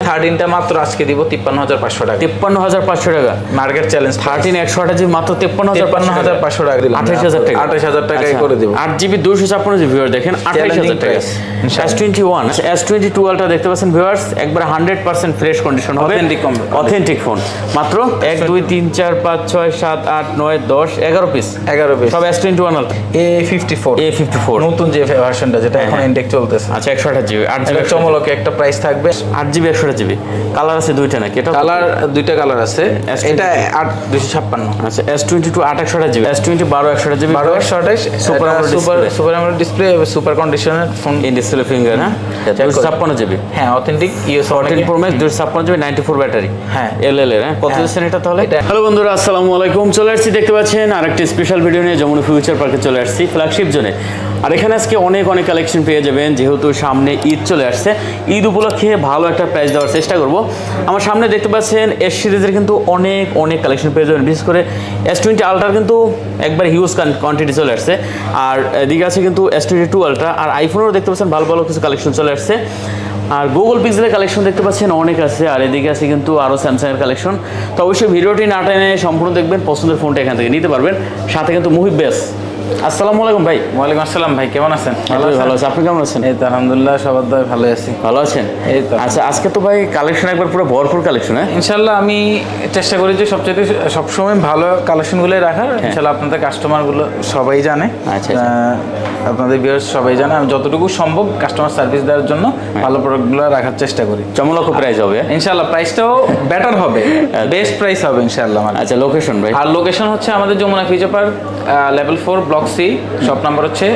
13টা মাত্র আজকে দিব 53,500 টাকা। 53,500 টাকা মার্কেট চ্যালেঞ্জ। 13 128 জিবি মাত্র 53,500 টাকা দিলাম। 28,000 টাকা। 28,000 টাকায় করে দেব। 8GB 256 জিবি ভিউয়ার দেখেন 28,000 টাকা। S21 S22 আলট্রা দেখতে পাচ্ছেন ভিউয়ার্স, একবার 100% ফ্রেশ কন্ডিশন হবে, অথেন্টিক ফোন। মাত্র 1 2 3 4 5 6 7 8 9 10 11 পিস সব S21 আলট্রা। A54 নতুন যে ভার্সনটা যেটা এখন ইনটেক চলতেছে। আচ্ছা 128GB 8GB চমলক একটা প্রাইস থাকবে। 8GB 128GB কালার আছে দুইটা নাকি? এটা কালার দুইটা কালার আছে। এটা 8256। আচ্ছা S22 8/128GB S20 12/128GB 12/128 super AMOLED display, super conditioner phone, in display finger. হ্যাঁ 256GB। হ্যাঁ authentic US 14 Pro Max 256GB 94 battery. হ্যাঁ এলএল এর। হ্যাঁ কত দিচ্ছেন এটা তাহলে? হ্যালো বন্ধুরা আসসালামু আলাইকুম, চলে আসছি দেখতে পাচ্ছেন আরেকটি স্পেশাল ভিডিও নিয়ে যমুনা ফিউচার পার্কে চলে আসছি ফ্ল্যাগশিপ জোনে। আর এখানে আজকে অনেক কালেকশন পেয়ে যাবেন, যেহেতু সামনে ঈদ চলে আসছে। ঈদ উপলক্ষে ভালো একটা প্রাইস দেওয়ার চেষ্টা করব। আমার সামনে দেখতে পাচ্ছেন এস সিরিজের কিন্তু অনেক কালেকশন পেয়ে যাবেন, বিশেষ করে S20 আলট্রার কিন্তু একবার হিউজ কোয়ান্টিটি চলে আসছে। আর এদিকে আছে কিন্তু S22 আলট্রা, আর আইফোনেরও দেখতে পাচ্ছেন ভালো কিছু কালেকশন চলে আসছে। আর গুগল পিক্সেলের কালেকশন দেখতে পাচ্ছেন অনেক আছে, আর এদিকে আছে কিন্তু আরও স্যামসাংয়ের কালেকশন। তো অবশ্যই ভিডিওটি না টেনে সম্পূর্ণ দেখবেন, পছন্দের ফোনটা এখান থেকে নিতে পারবেন। সাথে কিন্তু মুহিব বেস। আসসালামু আলাইকুম ভাই। ওয়ালাইকুম আসসালাম ভাই, কেমন আছেন? ভালো আছি, আপনি কেমন আছেন? এই তো আলহামদুলিল্লাহ সবার দয় ভালো আছি। ভালো আছেন? এই তো। আচ্ছা আজকে তো ভাই কালেকশন একবার পুরো ভরপুর কালেকশন। হ্যাঁ ইনশাল্লাহ আমি চেষ্টা করি যে সবসময় ভালো কালেকশনগুলোই রাখার। ইনশাল্লাহ আপনাদের কাস্টমারগুলো সবাই জানে। আচ্ছা আপনাদের ভিউয়ার্স সবাই জানে, আমি যতটুকু সম্ভব কাস্টমার সার্ভিস দেওয়ার জন্য ভালো প্রোডাক্টগুলো রাখার চেষ্টা করি। চমলক প্রাইস হবে ইনশাল্লাহ, প্রাইসটাও বেটার হবে, বেস্ট প্রাইস হবে ইনশাল্লাহ। আচ্ছা লোকেশন ভাই? আর লোকেশন হচ্ছে আমাদের Jamuna future park level 4 block C, shop number হচ্ছে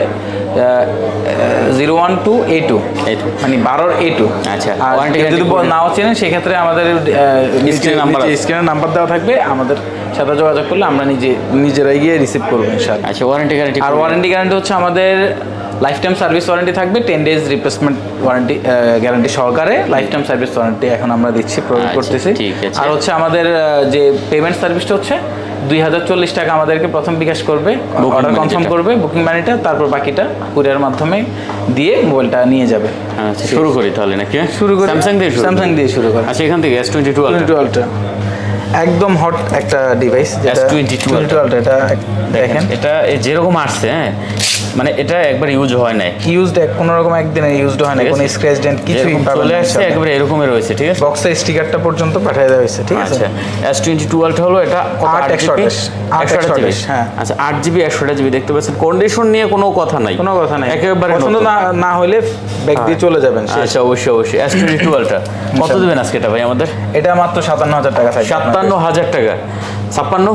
012A2 মানে 12 A2। আচ্ছা যদি নাও চেনেন সেক্ষেত্রে আমাদের স্ক্রিনের নাম্বার দেওয়া থাকবে, আমাদের সাথে যোগাযোগ করলে আমরা নিজেরাই গিয়ে রিসিভ করবো ইনশাআল্লাহ। আচ্ছা ওয়ারেন্টি গ্যারান্টি? আর ওয়ারেন্টি গ্যারান্টি হচ্ছে আমাদের লাইফ টাইম সার্ভিস ওয়ারেন্টি থাকবে, 10 days রিপ্লেসমেন্ট ওয়ারেন্টি গ্যারান্টি সহকারে লাইফ টাইম সার্ভিস ওয়ারেন্টি এখন আমরা দিচ্ছি, প্রোভাইড করতেছি। আর হচ্ছে আমাদের যে পেমেন্ট সার্ভিসটা হচ্ছে 2040 টাকা আমাদেরকে প্রথম বিকাশ করবে, অর্ডার কনফার্ম করবে, বুকিং মানিটা, তারপর বাকিটা কুরিয়ার মাধ্যমে দিয়ে মোবাইলটা নিয়ে যাবে। আচ্ছা শুরু করি তাহলে নাকি? শুরু করি স্যামসাং দিয়ে শুরু করি। আচ্ছা এখান থেকে S22 আলট্রা একদম হট একটা ডিভাইস, S22 আলট্রা। এটা দেখেন, এটা যেরকম আসছে, হ্যাঁ মানে এটা একবার ইউজ হয় নাই, কোনো রকম একদিনে ইউজড হয় না, কোনো স্ক্র্যাচ ডেন্ট কিছুই চলে আসছে, একবারে এরকমই রয়েছে। ঠিক আছে, বক্সে স্টিকারটা পর্যন্ত পাঠিয়ে দেওয়া হয়েছে। ঠিক আছে, আচ্ছা S22 আলট্রা হলো এটা 8/128। হ্যাঁ আচ্ছা 8GB 128GB দেখতে পাচ্ছেন। কন্ডিশন নিয়ে কোনো কথা নাই, একেবারে পছন্দ না হলে ব্যাগ দিয়ে চলে যাবেন। আচ্ছা অবশ্যই S22 আলট্রা কত দিবেন আজকে এটা ভাই আমাদের? এটা মাত্র 57,000 টাকা। 57,000 টাকা? 56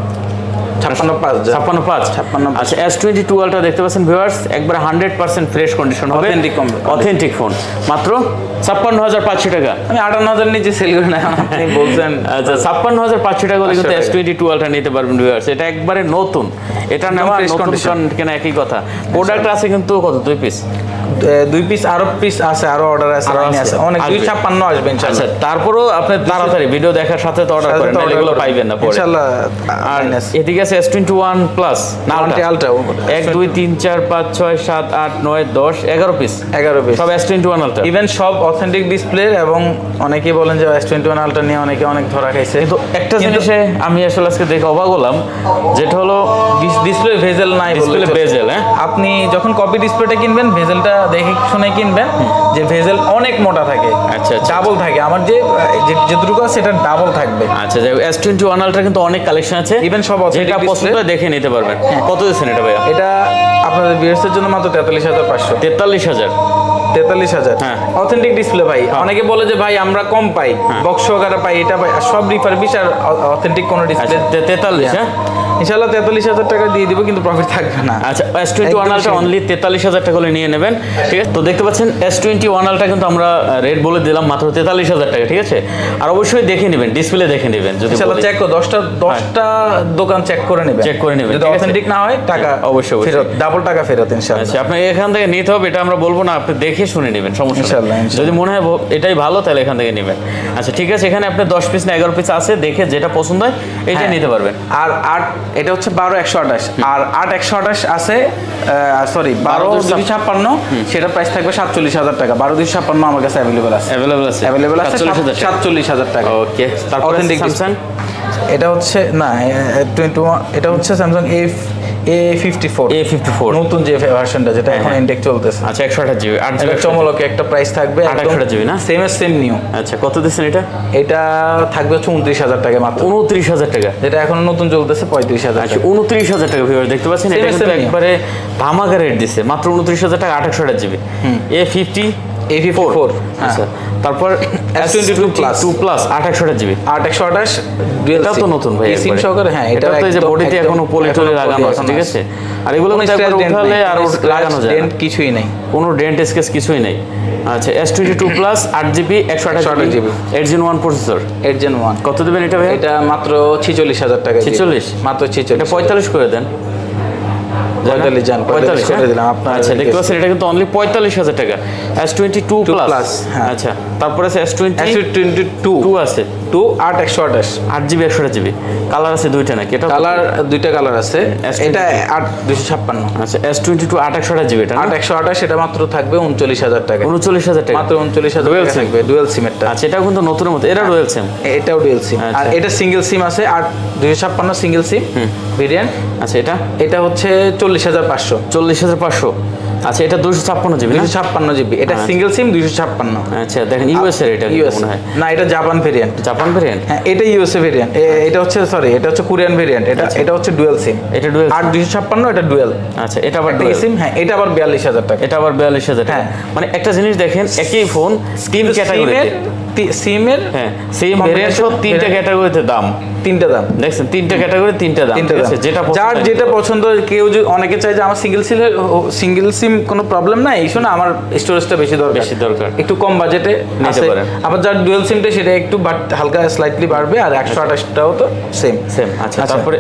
আচ্ছা S22 আলট্রা দেখতে পাচ্ছেন ভিউয়ার্স, একবার 100% ফ্রেশ কন্ডিশন হবে, অথেন্টিক ফোন। মাত্র 56,500 টাকা। আমি 58,000 নিচে সেল করি না, আপনি বলছেন। আচ্ছা 56,500 টাকা হলে কিন্তু S22 আলট্রা নিতে পারবেন ভিউয়ার্স। এটা একবারে নতুন, এটা নেওয়া নতুন কেন একই কথা। প্রোডাক্ট আছে কিন্তু কত? 2 পিস আরো পিস আছে, আরো অর্ডার আছে, অনেক 256 আসবে ইনশাআল্লাহ। আচ্ছা তারপরও আপনি তাড়াতাড়ি ভিডিও দেখার সাথে তো অর্ডার করেন, এগুলো পাইবেন না পরে ইনশাআল্লাহ। আর এদিকে আছে S21 প্লাস না আলট্রা 1 2 3 4 5 6 7 8 9 10 11 পিস সব S21 আলট্রা, ইভেন সব অথেন্টিক ডিসপ্লে। এবং অনেকেই বলেন যে S21 আলট্রা নিয়ে অনেক ধরা খাইছে, কিন্তু একটা জিনিসে আমি আসলে আজকে দেখে অবাক হলাম, যেটা হলো ডিসপ্লে ভেজেল নাই, ডিসপ্লে ভেজেল। হ্যাঁ আপনি যখন কপি ডিসপ্লেটা কিনবেন ভেজেলটা দেখে শুনে কিনবেন, যে ভেজেল অনেক মোটা থাকে। আচ্ছা ডাবল থাকে, আমার যেটুকু আছে সেটা ডাবল থাকবে। আচ্ছা S21 আলট্রা কিন্তু অনেক কালেকশন আছে, ইভেন সব যেটা পছন্দ দেখে নিতে পারবেন। কত দিচ্ছেন এটা ভাইয়া? এটা আপনাদের ভিউয়ার্সের জন্য মাত্র 43,500। 43,000? হ্যাঁ অথেন্টিক ডিসপ্লে ভাই। অনেকে বলে যে ভাই আমরা কম পাই, বক্স সহকারে পাই, এটা পাই, সব রিফারবিশ আর অথেন্টিক কোন ডিসপ্লে। 43? হ্যাঁ ইনশাআল্লাহ 43,000 টাকা দিয়ে দিব, কিন্তু প্রফিট থাকবে না। আচ্ছা S21 আলট্রা অনলি 43,000 টাকা করে নিয়ে নেবেন। ঠিক আছে, তো দেখতে পাচ্ছেন S21 আলট্রা কিন্তু আমরা রেট বলে দিলাম মাত্র 43,000 টাকা। ঠিক আছে, আর অবশ্যই দেখে নেবেন, ডিসপ্লে দেখে নেবেন, যদি ইনশাআল্লাহ চেক করো 10টা দোকান চেক করে নেবেন, যদি অথেন্টিক না হয় টাকা অবশ্যই ফেরত, ডাবল টাকা ফেরত ইনশাআল্লাহ। আচ্ছা আপনাকে এখান থেকে নিতে হবে এটা আমরা বলবো না, আপনি দেখে শুনে নেবেন, সমস্যা ইনশাআল্লাহ। যদি মনে হয় এটাই ভালো তাহলে এখান থেকে নেবেন। আচ্ছা ঠিক আছে, এখানে আপনি 10 পিস না 11 পিস আছে, দেখে যেটা পছন্দ হয় এইটা নিতে পারবেন। আর এটা হচ্ছে 12/128 আর 8/128 আছে, সরি 12/256, সেটা প্রাইস থাকবে 47,000 টাকা। 12/256 আমার কাছে অ্যাভেলেবল আছে, 47,000 টাকা। ওকে, তারপর স্যামসাং, এটা হচ্ছে না 21, এটা হচ্ছে স্যামসাং A54 নতুন যে ভার্সনটা, যেটা এখন ইনটেক চলতেছে। আচ্ছা 128 জিবি 8 জিবি চমলকে একটা প্রাইস থাকবে, 128 জিবি না, সেম নিউ। আচ্ছা কত দিচ্ছেন এটা? এটা থাকবে হচ্ছে 29,000 টাকা মাত্র। 29,000 টাকা, যেটা এখন নতুন চলতেছে 35,000। আচ্ছা 29,000 টাকা ভিউয়ার দেখতে পাচ্ছেন, এটা কিন্তু একবারে ধামাকা রেট দিছে, মাত্র 29,000 টাকা 128 জিবি A54। আচ্ছা তারপর S22 প্লাস 828 জিবি 828 এটা তো নতুন ভাই, সিম সহকারে। হ্যাঁ, এটা তো এই যে বডিতে এখনো পলি টলি লাগানো আছে, ঠিক আছে। আর এগুলো কিন্তু একবার উঠালে আর লাগানো যায় না, কিছুই নাই, কোনো ডেন্ট স্কেচ কিছুই নাই। আচ্ছা S22 plus 8 GB 128 GB 8 Gen 1 processor, 8 Gen 1। কত দিবেন এটা ভাই? এটা মাত্র 46,000 টাকা। 46, মাত্র 46। এটা 45 করে দেন, 45 করে দিলাম আপনার। আচ্ছা দেখতে পাচ্ছেন এটা কিন্তু অনলি 45,000 টাকা S22 প্লাস। আচ্ছা তারপর আছে S22 আছে 8/128 8 জিবি 128 জিবি, কালার আছে দুইটা নাকি? এটা কালার, দুইটা কালার আছে, এটা 8/256। আচ্ছা S22 8/128 জিবি, এটা 8/128, এটা মাত্র থাকবে 39,000 টাকা। 39,000 টাকা, মাত্র 39,000 টাকা থাকবে ডুয়াল সিমেরটা। আচ্ছা এটা কিন্তু নতুনের মতো, এটা ডুয়াল সিম, এটাও ডুয়াল সিম। আর এটা সিঙ্গেল সিম আছে 8/256 সিঙ্গেল সিম ভেরিয়েন্ট। আচ্ছা এটা হচ্ছে 40,500। 40,500। আচ্ছা এটা 256 জিবি, 256 জিবি, এটা সিঙ্গেল সিম 256। আচ্ছা দেখেন ইউএস এর, এটা মনে হয় না, এটা জাপান ভেরিয়েন্ট। জাপান ভেরিয়েন্ট, হ্যাঁ এটা ইউএসএ ভেরিয়েন্ট। এটা হচ্ছে সরি, এটা হচ্ছে কোরিয়ান ভেরিয়েন্ট। এটা হচ্ছে ডুয়াল সিম, এটা ডুয়াল 8/256, এটা ডুয়াল। আচ্ছা এটা আবার ডুয়াল সিম। হ্যাঁ এটা আবার 42,000 টাকা, এটা আবার 42,000 টাকা। মানে একটা জিনিস দেখেন, একই ফোন তিন ক্যাটাগরিতে, সিমের হ্যাঁ সেম ভেরিয়েন্ট সহ তিনটা ক্যাটাগরিতে দাম, তিনটা দাম দেখছেন, তিনটা ক্যাটাগরি তিনটা দাম, ঠিক আছে। যার যেটা পছন্দ, কেউ অনেকে চায় যে আমার সিঙ্গেল সিম কোনো প্রবলেম নাই, ইস্যু না, আমার স্টোরেজটা বেশি দরকার, একটু কম বাজেটে নিতে পারেন। আবার যার ডুয়াল সিমটা, সেটা একটু হালকা স্লাইটলি বাড়বে, আর 128টাও তো সেম। আচ্ছা তারপরে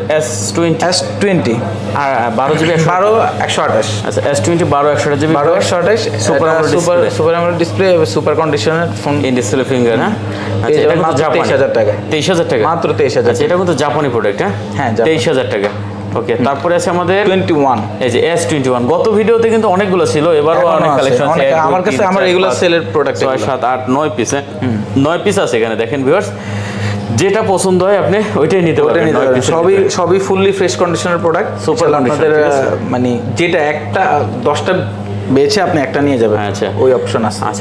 S20 আর 12 জিবি 128। আচ্ছা S20 12/128 GB 12/128 super AMOLED display, super conditioner phone, in display finger. হ্যাঁ আচ্ছা এটা মাত্র 23,000 টাকা। 23,000 টাকা, মাত্র 23,000। আচ্ছা এটা কিন্তু জাপানি প্রোডাক্ট। হ্যাঁ 23,000 টাকা। ওকে তারপরে আছে আমাদের 21, এই যে S21। গত ভিডিওতে কিন্তু অনেকগুলো ছিল, এবারও অনেক কালেকশন আছে। আমার কাছে আমার রেগুলার সেলের প্রোডাক্ট 6 7 8 9 পিস, 9 পিস আছে এখানে দেখেন ভিউয়ার্স, যেটা পছন্দ হয় আপনি ওইটাই নিতে পারবেন। সবই ফুললি ফ্রেশ কন্ডিশনের প্রোডাক্ট, সুপার কন্ডিশনার, মানে যেটা একটা 10টা বেছে আপনি একটা নিয়ে যাবেন। আচ্ছা ওই অপশন আছে। আচ্ছা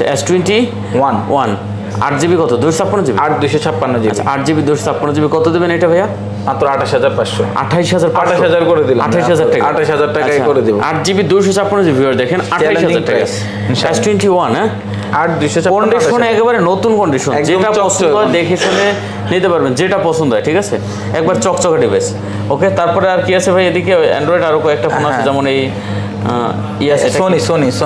S21 8 জিবি কত? 256 জিবি, 8/256 জিবি, 8 জিবি 256 জিবি। কত দেবেন এটা ভাইয়া? মাত্র 28,500। 28,000 করে দিলাম, 28,000 টাকা, 28,000 টাকায় করে দেব। 8 জিবি 256 জিবি দেখেন 28,000 টাকা। S21 হ্যাঁ 8/256 কন্ডিশন, একেবারে নতুন কন্ডিশন, যেটা পছন্দ হয় দেখে শুনে নিতে পারবেন, যেটা পছন্দ হয়, ঠিক আছে। একবার চকচকে ডিভাইস। ওকে তারপরে আর কি আছে ভাই? এদিকে অ্যান্ড্রয়েড আরো কয়েকটা ফোন আছে, যেমন এই Sony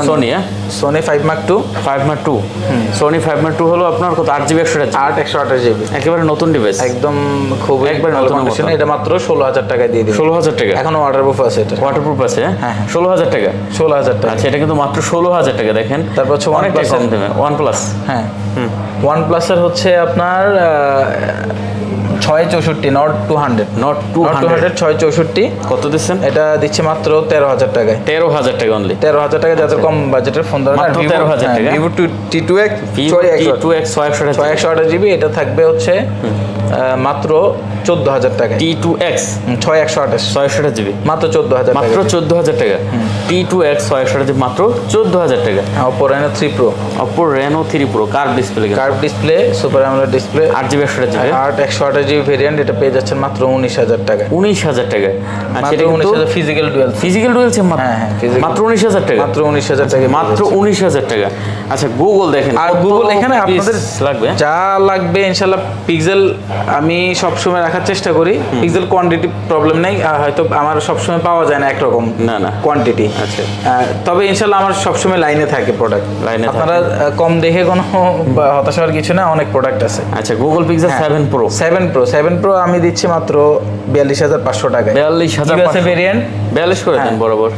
5 Mark II। Sony 5 Mark II হলো আপনার কত? 8 জিবি 128 জিবি, একেবারে নতুন ডিভাইস, একদম খুব একবার নতুন কন্ডিশন। এটা মাত্র 16,000 টাকায় দিয়ে দিই। 16,000 টাকা, এখনো ওয়াটারপ্রুফ আছে। এটা ওয়াটারপ্রুফ আছে। হ্যাঁ 16,000 টাকা, 16,000 টাকা। আচ্ছা এটা কিন্তু মাত্র 16,000 টাকা দেখেন। তারপর হচ্ছে অনেকটা কম দামে OnePlus। হ্যাঁ OnePlus এর হচ্ছে আপনার 664 Nord 200 664 কত দিচ্ছেন? এটা দিচ্ছে মাত্র 13,000 টাকায়। 13,000 টাকা অনলি, 13,000 টাকা। যাদের কম বাজেটের ফোন দরকার, মাত্র 13,000 টাকা। Vivo T2X 628 জিবি, এটা থাকবে হচ্ছে মাত্র 14,000 টাকা। T2X 628 জিবি মাত্র 14,000 মাত্র 14,000 টাকা। T2X 628 জিবি মাত্র 14,000 টাকা। Oppo Reno 3 Pro, Oppo Reno 3 Pro curve display, super AMOLED display, 8 GB 128 GB variant, এটা পেয়ে যাচ্ছেন মাত্র 19,000 টাকা। 19,000 টাকা। আচ্ছা এটা 19,000 ফিজিক্যাল ডুয়াল সিম, মাত্র 19,000 টাকা, মাত্র 19,000 টাকা, মাত্র 19,000 টাকা। আচ্ছা গুগল দেখেন, আর গুগল এখানে আপনাদের লাগবে যা লাগবে ইনশাআল্লাহ। পিক্সেল আমি সবসময় রাখার চেষ্টা করি, পিক্সেল কোয়ান্টিটি প্রবলেম নেই, হয়তো আমার সবসময় পাওয়া যায় না একরকম না কোয়ান্টিটি। আচ্ছা তবে ইনশাআল্লাহ আমার সবসময় লাইনে থাকে প্রোডাক্ট, আপনারা কম দেখে কোনো হতাশ হওয়ার কিছু না, অনেক প্রোডাক্ট আছে। আচ্ছা গুগল পিক্সেল 7 Pro আমি দিচ্ছি মাত্র 42,500 টাকায়। 42,500 ভেরিয়েন্ট 42 করে দেন বরাবর,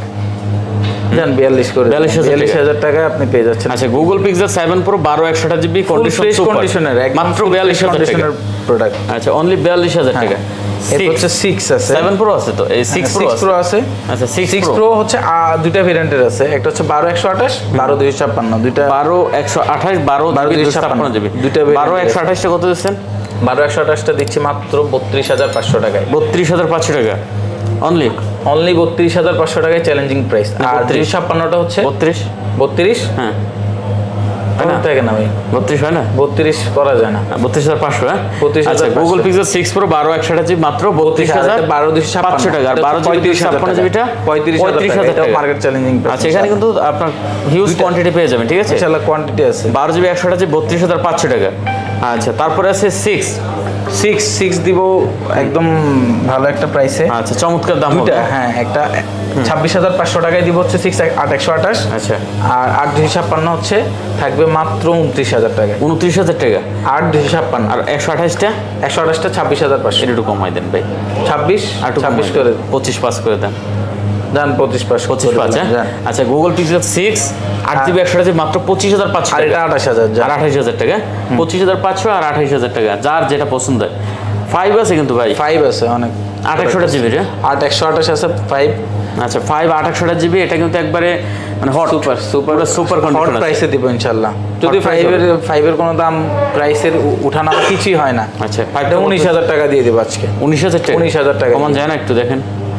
42,000 টাকায় আপনি পেয়ে যাচ্ছেন। আচ্ছা Google Pixel 7 Pro 12/128 GB conditioner conditioner, মাত্র 42,000 টাকা প্রোডাক্ট। আচ্ছা অনলি 42,000 টাকা। এরপর হচ্ছে 6 আছে, 7 Pro আছে তো, এই 6 Pro আছে। আচ্ছা 6 Pro হচ্ছে দুইটা ভেরিয়েন্টের আছে, একটা হচ্ছে 12128, 12256, দুইটা 12128, 12256 জিবি। দুইটা 12128 টা কত দিচ্ছেন? 12128 টা দিচ্ছি মাত্র 32500 টাকায়। 32500 টাকা অনলি 32500 টাকায় চ্যালেঞ্জিং প্রাইস। আর 256 টা হচ্ছে 32 হ্যাঁ থাকে না ভাই, 32 হয় না, 32 করা যায় না, 32500। হ্যাঁ 32500। আচ্ছা গুগল পিক্সেল 6 Pro 12128 জিবি মাত্র 32500 টাকা। আর 12256 জিবিটা 35000 টাকা মার্কেট চ্যালেঞ্জিং প্রাইস। আচ্ছা এখানে কিন্তু আপনার হিউজ কোয়ান্টিটি পেয়ে যাবেন, ঠিক আছে ইনশাআল্লাহ কোয়ান্টিটি আছে। 12 জিবি 128 জিবি 32500 টাকা। আচ্ছা তারপরে আছে 6 দিব একদম ভালো একটা প্রাইসে। আচ্ছা চমৎকার দাম হবে। হ্যাঁ একটা 26500 টাকায় দিব হচ্ছে 6 8128। আচ্ছা আর 8256 হচ্ছে থাকবে মাত্র 29000 টাকায়। 29000 টাকা 8256। আর 128 টা 26500 একটু কমাই দেন ভাই, 26 করে 25 পাস করে দেন, জান 25 আচ্ছা গুগল পিক্সেল 6 8GB 128GB মাত্র 25500 আর এটা 28000 আর 28000 টাকা, 25500 আর 28000 টাকা, যার যেটা পছন্দ হয়। 5 আছে কিন্তু ভাই, 5 আছে অনেক 828GB রে 8128 আছে 5। আচ্ছা 5 828GB এটা কিন্তু একবারে মানে হট সুপার কন্ডিশন প্রাইসে দিব ইনশাআল্লাহ। যদি 5 এর কোনো দাম প্রাইসের উঠানা কিছুই হয় না। আচ্ছা 19000 টাকা দিয়ে দেব আজকে। 19000 টাকা 19000 টাকা কমান যায় না একটু দেখেন।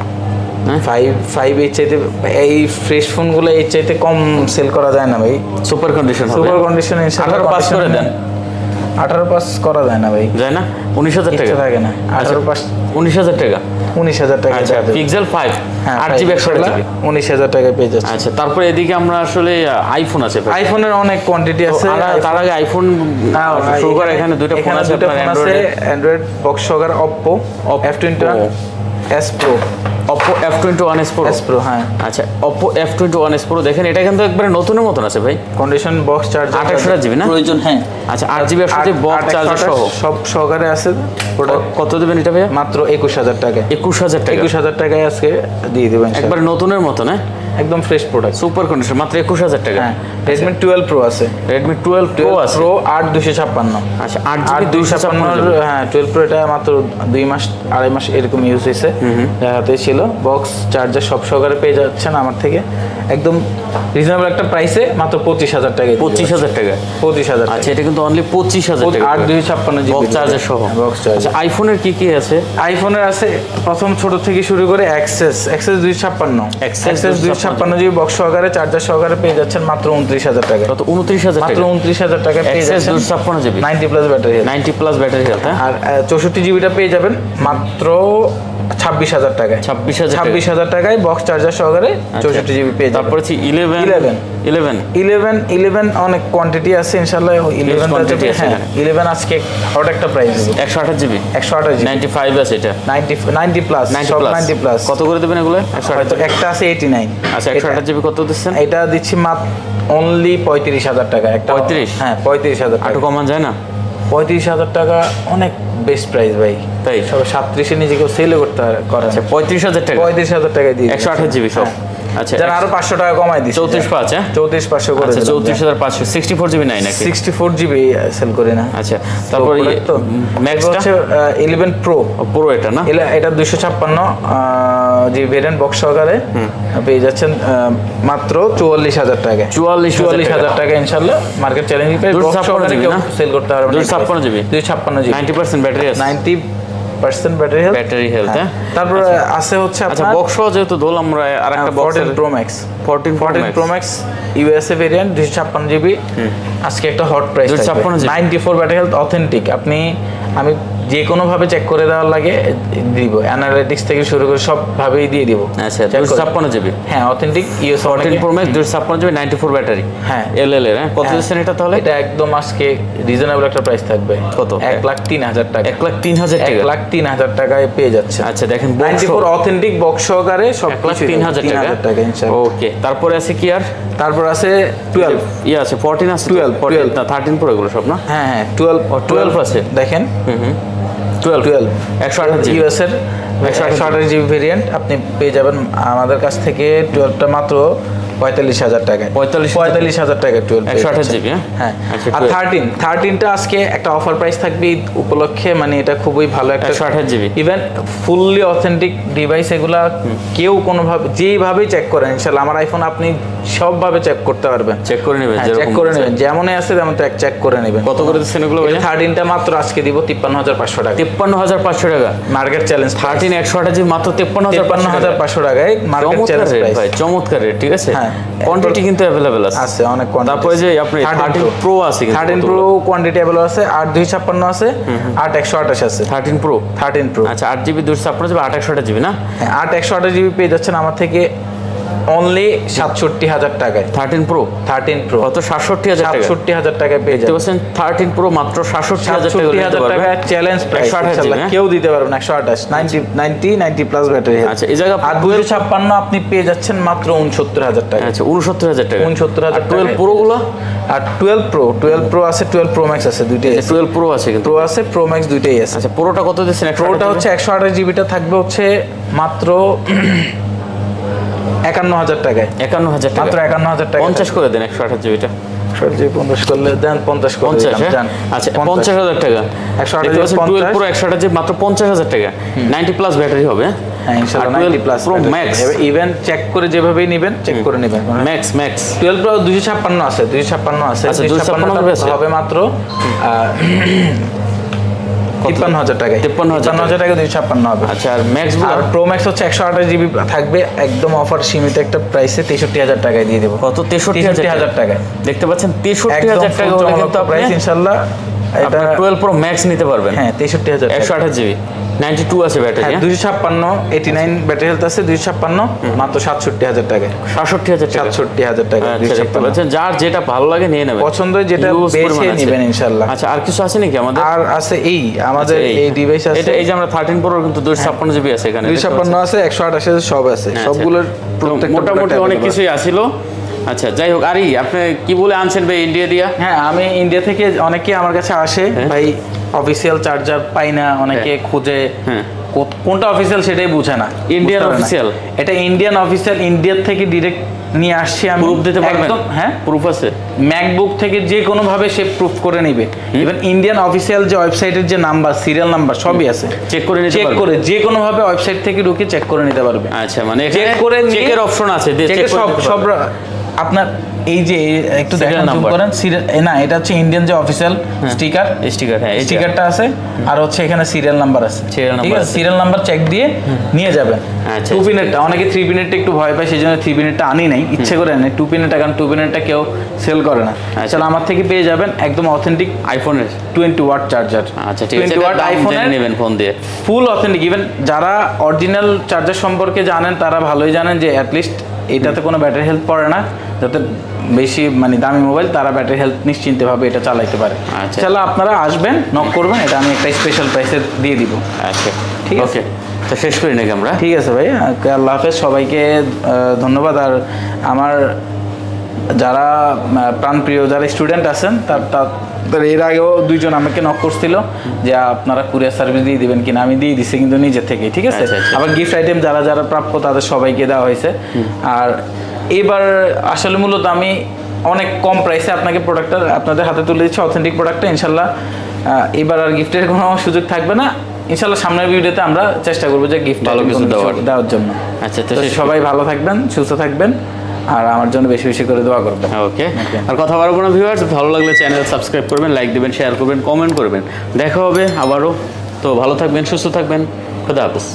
5 এর চাইতে এই ফ্রেশ ফোনগুলো এর চাইতে কম সেল করা যায় না ভাই। সুপার কন্ডিশন হবে, সুপার কন্ডিশন ইনশাআল্লাহ 18 পাস করে দেন। 18 পাস করা যায় না ভাই, যায় না 19000 টাকা থাকে না। 18 পাস 19000 টাকা 19000 টাকা। আচ্ছা পিক্সেল 5 8GB 128GB 19000 টাকায় পেয়ে যাচ্ছে। আচ্ছা তারপরে এদিকে আমরা আসলে আইফোন আছে, আইফোনের অনেক কোয়ান্টিটি আছে। তার আগে আইফোন শুরু করে এখানে দুটো ফোন আছে আপনার অ্যান্ড্রয়েড বক্স সহকারে Oppo F21s Pro, Oppo F21s Pro হ্যাঁ। আচ্ছা Oppo F21s Pro দেখেন, এটা কিন্তু একবারে নতুনের মতন আছে ভাই, কন্ডিশন বক্স চার্জার 8GB না প্রয়োজন। হ্যাঁ আচ্ছা 8GB 128GB বক্স চার্জার সহ সব সহকারে আছে। কত দিবেন এটা ভাই? মাত্র 21000 টাকায়। 21000 টাকা 21000 টাকায় আজকে দিয়ে দিবেন একবারে নতুনের মতন। হ্যাঁ একদম ফ্রেশ প্রোডাক্ট, সুপার কন্ডিশন মাত্র 21000 টাকা। হ্যাঁ Redmi 12 Pro আছে, Redmi 12 Pro আছে Pro 8256। আচ্ছা 8GB 256। হ্যাঁ 12 Pro এটা মাত্র 2 মাস 2.5 মাস এরকম ইউজ হয়েছে, হাতে ছিল। বক্স চার্জার সব সহকারে পেয়ে যাচ্ছেন আমার থেকে একদম রিজনেবল একটা প্রাইসে মাত্র 25000 টাকায়। 25000 টাকা 25000। আচ্ছা এটা কিন্তু অনলি 25000 টাকা 8256 বক্স চার্জার সহ। Box charger. আচ্ছা আইফোনের কি কি আছে? আইফোনের আছে প্রথম ছোট থেকে শুরু করে Access 256GB বক্স সহকারে চার্জার সহকারে পেয়ে যাচ্ছেন মাত্র 29000 টাকা। কত 29000 টাকা? মাত্র 29000 টাকা পেয়ে যাচ্ছেন। 256GB 90 plus battery, 90 plus battery health. আর 64GBটা পেয়ে যাবেন মাত্র 26000 টাকায়। 26000 টাকায় বক্স চার্জার সহকারে 64GB পেয়ে যাবেন। তারপরে 11 অনেক কোয়ান্টিটি আছে ইনশাআল্লাহ। 11 আজকে হট একটা প্রাইস 128GB 95 আছে এটা 90 প্লাস 90 প্লাস। কত করে দেবেন এগুলো? একটা আছে 89। আচ্ছা 128GB কত দিচ্ছেন? এটা দিচ্ছি মাত্র অনলি 35000 টাকা। একটা 35? হ্যাঁ 35000 টাকা। একটু কমান যায় না? 35000 টাকা অনেক বেস্ট প্রাইস ভাই, তাই সব 37 এ নিজেকে সেল করতে করে। আচ্ছা 35000 টাকা 35000 টাকা দিয়ে 128GB সব। আচ্ছা যারা আরো 500 টাকা কমাই দিচ্ছে 345। হ্যাঁ 34500 করে। আচ্ছা 34500 64GB নাই নাকি? 64GB সেল করে না। আচ্ছা তারপরে ম্যাক্স হচ্ছে 11 Pro এটা না, এটা 256 যে ভেরিয়েন্ট বক্স সহকারে পেয়ে যাচ্ছেন মাত্র 44000 টাকায়। 44000 টাকা ইনশাআল্লাহ মার্কেট চ্যালেঞ্জিং প্রাইস। বক্স সহকারে কেউ সেল করতে পারবে 256GB 256GB 90% ব্যাটারি আছে, 90% ব্যাটারি হেলথ। তারপর আছে হচ্ছে আচ্ছা বক্স যেহেতু দোল আমরা আরেকটা box 14 Pro Max USA variant 256GB আজকে একটা hot price 94 battery health authentic. আমি যে কোনো ভাবে চেক করে দেওয়ার লাগে দিব, অ্যানালিটিক্স থেকে শুরু করে সব ভাবেই দিয়ে দিব। আচ্ছা 256GB হ্যাঁ authentic US 14 Pro Max 256GB 94 battery. হ্যাঁ এলএল এর কত দিচ্ছেন এটা তাহলে? এটা একদম আজকে রিজনেবল একটা প্রাইস থাকবে। কত? 1,03,000 টাকা। 1,03,000 টাকা 1,03,000 টাকায় পেয়ে যাচ্ছে। আচ্ছা দেখেন 94 অথেন্টিক বক্স সহকারে সব 1,03,000 টাকা ইনশাআল্লাহ। ওকে তারপরে আছে কি আর? তারপর আছে 12 আছে 14 আছে 12 না 13 Pro এগুলো সব না? হ্যাঁ 12 আছে দেখেন 12 128GB ইউএস এর 128GB ভেরিয়েন্ট আপনি পেয়ে যাবেন আমাদের কাছ থেকে। 12টা মাত্র 45,000 টাকায়। 45,000 টাকা 12 128 জিবি। হ্যাঁ, আর 13টা আজকে একটা অফার প্রাইস থাকবে ঈদ উপলক্ষে, মানে এটা খুবই ভালো একটা 128 GB. Even fully authentic device, এগুলা কেউ কোনোভাবে যেইভাবেই চেক করেন ইনশাআল্লাহ আমার আইফোন আপনি সবভাবে চেক করতে পারবেন, চেক করে নেবেন, চেক করে নেবেন, যেমনই আছে তেমন চেক করে নেবেন। কত করে দিচ্ছেন এগুলো ভাই? 13টা মাত্র আজকে দিব 53,500 টাকা। 53,500 টাকা মার্কেট চ্যালেঞ্জ। 13 128 জিবি মাত্র 53,500 টাকায় মার্কেট চ্যালেঞ্জ প্রাইস ভাই, চমৎকার রেট। ঠিক আছে, হ্যাঁ, কোয়ান্টিটি কিন্তু अवेलेबल আছে অনেক কোয়ান্টিটি। তারপরে যে আপনি 13 প্রো আছে, কিন্তু 13 প্রো কোয়ান্টিটি अवेलेबल আছে, 8 256 আছে, 8 128 আছে। 13 প্রো আচ্ছা 8 জিবি 256 জিবি 8 128 জিবি না? হ্যাঁ, 8 128 জিবি পেয়ে যাচ্ছেন আমার থেকে অনলি 67,000 টাকায়। 13 প্রো কত? 67,000 টাকায় পেয়ে যাবেন। 13 প্রো মাত্র 67,000 টাকা চ্যালেঞ্জ প্রাইস, কেউ দিতে পারবে না। 128 90 প্লাস ব্যাটারি। আচ্ছা এই জায়গা 8 256 আপনি পেয়ে যাচ্ছেন মাত্র 69,000 টাকা। আচ্ছা 69,000 টাকা। 69,000 টাকা। 12 প্রো গুলো? আর 12 প্রো আছে, 12 প্রো ম্যাক্স আছে, দুইটাই আছে। 12 প্রো আছে, কিন্তু প্রো আছে, প্রো ম্যাক্স দুইটাই আছে। আচ্ছা প্রোটা কত দিচ্ছেন? প্রোটা হচ্ছে 128 জিবিটা থাকবে হচ্ছে মাত্র 51,000 টাকায়। 51,000 টাকা, মাত্র 51,000 টাকা। 50 করে দেন 128 জিবিটা। 50 করলে দেন, 50 করে দিলাম। আচ্ছা 50,000 টাকা। 12 প্রো 128 জিবি মাত্র 50,000 টাকা। 90 প্লাস ব্যাটারি হবে। হ্যাঁ ইনশাআল্লাহ 90 plus pro max. Even check করে যেভাবেই নেবেন চেক করে নেবেন। ম্যাক্স 12 প্রো 256 আছে, 256 হবে মাত্র 53,000 টাকায়। 53,000 টাকা 256 হবে। আচ্ছা আর ম্যাক্স আর প্রো ম্যাক্স হচ্ছে 128 জিবি থাকবে একদম অফার সীমিত একটা প্রাইসে 63,000 টাকায় দিয়ে দেবো। কত? 63,000 টাকায়। দেখতে পাচ্ছেন 63,000 টাকা হলে কিন্তু আপনি ইনশাআল্লাহ এটা 12 প্রো ম্যাক্স নিতে পারবেন। হ্যাঁ 63,000 128 জিবি 92 আছে ব্যাটারি। 256 89 ব্যাটারি হেলথ আছে, 256 মাত্র 67,000 টাকায়। 67,000 টাকা। দেখতে পাচ্ছেন, যার যেটা ভালো লাগে নিয়ে নেবেন, পছন্দ যেটা বেছে নেবেন ইনশাআল্লাহ। আচ্ছা আর কিছু আছে নাকি আমাদের? আর আছে আমাদের এই ডিভাইস আছে, এটা এই যে আমরা 13 প্রো কিন্তু 256 জিবি আছে এখানে, 256 আছে, 128 আছে, সব আছে, সবগুলোর মোটামুটি অনেক কিছুই আছিল। আচ্ছা যাই হোক, আরে আপনি কি বলে আনছেন ভাই ইন্ডিয়া দিয়া? হ্যাঁ আমি ইন্ডিয়া থেকে, অনেকে আমার কাছে আসে ভাই অফিসিয়াল চার্জার পাই না, অনেকে খুঁজে কোনটা অফিসিয়াল সেটাই বুঝে না। ইন্ডিয়ান অফিসিয়াল, এটা ইন্ডিয়ান অফিসিয়াল, ইন্ডিয়া থেকে ডিরেক্ট নিয়ে আসছি আমি। প্রুফ দিতে পারবেন? হ্যাঁ প্রুফ আছে। ম্যাকবুক থেকে যে কোনো ভাবে সে প্রুফ করে নেবে। ইভেন ইন্ডিয়ান অফিসিয়াল যে ওয়েবসাইটের যে নাম্বার, সিরিয়াল নাম্বার সবই আছে, চেক করে নিতে চেক করে যে কোনো ভাবে ওয়েবসাইট থেকে ঢুকে চেক করে নিতে পারবে। আচ্ছা মানে চেক করে চেকের অপশন আছে, সব আপনার এই যে একটু দেখেন জুম করেন, না এটা হচ্ছে ইন্ডিয়ান যে অফিসিয়াল স্টিকার, হ্যাঁ স্টিকারটা আছে, আর হচ্ছে এখানে সিরিয়াল নাম্বার আছে। ঠিক আছে, সিরিয়াল নাম্বার চেক দিয়ে নিয়ে যাবেন। 2 পিনেরটা, অনেকে 3 পিনেরটা একটু ভয় পায়, সেই জন্য 3 পিনেরটা আনি নাই, ইচ্ছে করে আনি 2 পিনেরটা, কারণ 2 পিনেরটা কেউ সেল করে না। আসলে আমার থেকে পেয়ে যাবেন একদম অথেন্টিক আইফোনের 20 ওয়াট চার্জার। আচ্ছা ঠিক আছে, 20 ওয়াট আইফোনের নেবেন ফোন দিয়ে, ফুল অথেন্টিক। ইভেন যারা অরিজিনাল চার্জার সম্পর্কে জানেন তারা ভালোই জানেন যে অ্যাটলিস্ট এটাতে কোনো ব্যাটারি হেলথ পড়ে না, যাতে বেশি মানে দামি মোবাইল তারা ব্যাটারি হেলথ নিশ্চিন্তভাবে এটা চালাইতে পারে। আচ্ছা তাহলে আপনারা আসবেন, নক করবেন, এটা আমি একটা স্পেশাল প্রাইসে দিয়ে দিব। আচ্ছা ঠিক আছে, তো শেষ করি নাকি আমরা? ঠিক আছে ভাই, আল্লাহ হাফেজ, সবাইকে ধন্যবাদ। আর আমার যারা প্রাণপ্রিয় যারা স্টুডেন্ট আছেন তার এর আগেও 2 জন আমাকে নক করছিল যে আপনারা কুরিয়ার সার্ভিস দিয়ে দিবেন কিনা, আমি দিয়ে দিচ্ছি কিন্তু নিজে থেকে। ঠিক আছে, আবার গিফট আইটেম যারা যারা প্রাপ্য তাদের সবাইকে দেওয়া হয়েছে। আর এবার আসলে মূলত আমি অনেক কম প্রাইসে আপনাকে প্রোডাক্টটা আপনাদের হাতে তুলে দিচ্ছি, অথেন্টিক প্রোডাক্টটা। ইনশাল্লাহ এবার আর গিফটের কোনো সুযোগ থাকবে না। ইনশাল্লাহ সামনের ভিডিওতে আমরা চেষ্টা করবো যে গিফট ভালো কিছু দেওয়ার জন্য। আচ্ছা, তো সবাই ভালো থাকবেন, সুস্থ থাকবেন, আর আমার জন্য বেশি বেশি করে দোয়া করবেন। ওকে, আর কথা বলবো না ভিউয়ার্স, ভালো লাগলে চ্যানেল সাবস্ক্রাইব করবেন, লাইক দিবেন, শেয়ার করবেন, কমেন্ট করবেন। দেখা হবে আবারও। তো ভালো থাকবেন, সুস্থ থাকবেন, খোদা হাফেজ।